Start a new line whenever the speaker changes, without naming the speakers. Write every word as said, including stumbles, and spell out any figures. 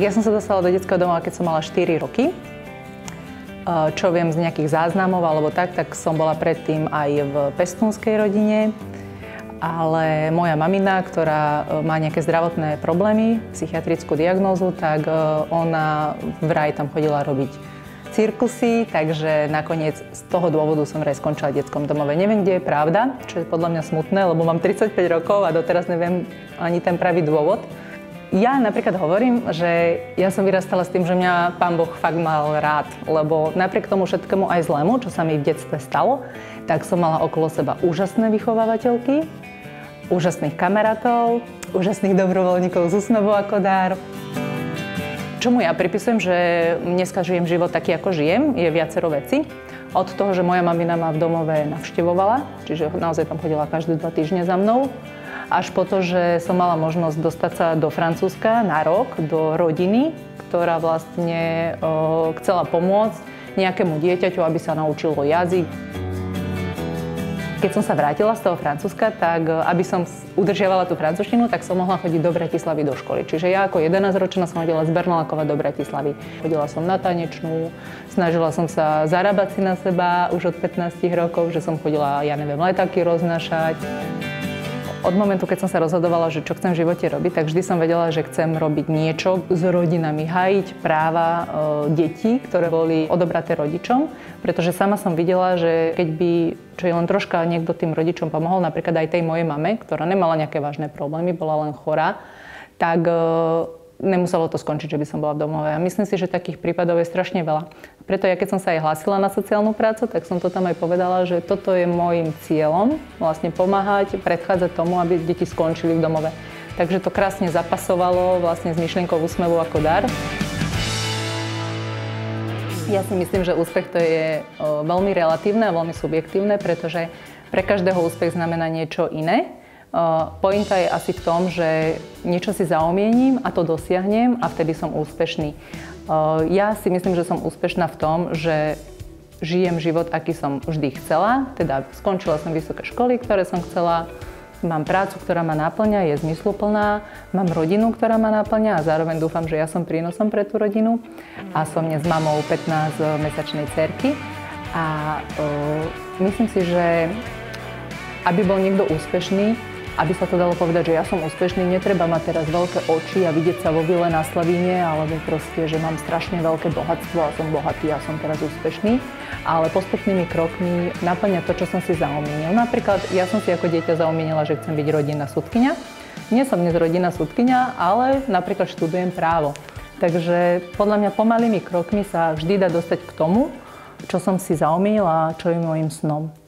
ja som sa dostala do detského domova, keď som mala štyri roky. Čo viem z nejakých záznamov alebo tak, tak som bola predtým aj v pestúnskej rodine. Ale moja mamina, ktorá má nejaké zdravotné problémy, psychiatrickú diagnózu, tak ona vraj tam chodila robiť cirkusy, takže nakoniec z toho dôvodu som vraj skončila v detskom domove. Neviem, kde je pravda, čo je podľa mňa smutné, lebo mám tridsaťpäť rokov a doteraz neviem ani ten pravý dôvod. Ja napríklad hovorím, že ja som vyrastala s tým, že mňa Pán Boh fakt mal rád, lebo napriek tomu všetkému aj zlému, čo sa mi v detstve stalo, tak som mala okolo seba úžasné vychovávateľky, úžasných kamarátov, úžasných dobrovoľníkov z úsmevu ako dar. Čomu ja pripisujem, že dneska žijem život taký, ako žijem, je viacero veci. Od toho, že moja mamina ma v domove navštevovala, čiže naozaj tam chodila každé dva týždne za mnou, až po to, že som mala možnosť dostať sa do Francúzska na rok, do rodiny, ktorá vlastne o, chcela pomôcť nejakému dieťaťu, aby sa naučilo jazyk. Keď som sa vrátila z toho Francúzska, tak aby som udržiavala tú francúzštinu, tak som mohla chodiť do Bratislavy do školy. Čiže ja ako jedenásťročná som chodila z Bernalákova do Bratislavy. Chodila som na tanečnú, snažila som sa zarábať si na seba už od pätnásť rokov, že som chodila, ja neviem, letáky roznášať. Od momentu, keď som sa rozhodovala, že čo chcem v živote robiť, tak vždy som vedela, že chcem robiť niečo s rodinami, hájiť práva e, detí, ktoré boli odobraté rodičom, pretože sama som videla, že keď by, čo je len troška niekto tým rodičom pomohol, napríklad aj tej mojej mame, ktorá nemala nejaké vážne problémy, bola len chorá, tak e, nemuselo to skončiť, že by som bola v domove. A myslím si, že takých prípadov je strašne veľa. Preto ja, keď som sa aj hlásila na sociálnu prácu, tak som to tam aj povedala, že toto je môjim cieľom, vlastne pomáhať, predchádzať tomu, aby deti skončili v domove. Takže to krásne zapasovalo vlastne s myšlienkou úsmevu ako dar. Ja si myslím, že úspech to je veľmi relatívne a veľmi subjektívne, pretože pre každého úspech znamená niečo iné. Pointa je asi v tom, že niečo si zaumiením a to dosiahnem a vtedy som úspešný. Ja si myslím, že som úspešná v tom, že žijem život, aký som vždy chcela. Teda skončila som vysoké školy, ktoré som chcela. Mám prácu, ktorá ma náplňa, je zmysluplná. Mám rodinu, ktorá ma náplňa a zároveň dúfam, že ja som prínosom pre tú rodinu. A som dnes mamou pätnásťmesačnej dcérky. A uh, myslím si, že aby bol niekto úspešný, aby sa to dalo povedať, že ja som úspešný, netreba mať teraz veľké oči a vidieť sa vo vile na Slavíne, alebo proste, že mám strašne veľké bohatstvo a som bohatý a som teraz úspešný. Ale postupnými krokmi naplňať to, čo som si zaumienil. Napríklad, ja som si ako dieťa zaumienila, že chcem byť rodinná sudkyňa. Nie som dnes rodinná sudkyňa, ale napríklad študujem právo. Takže podľa mňa pomalými krokmi sa vždy dá dostať k tomu, čo som si zaumienila a čo je môjim snom.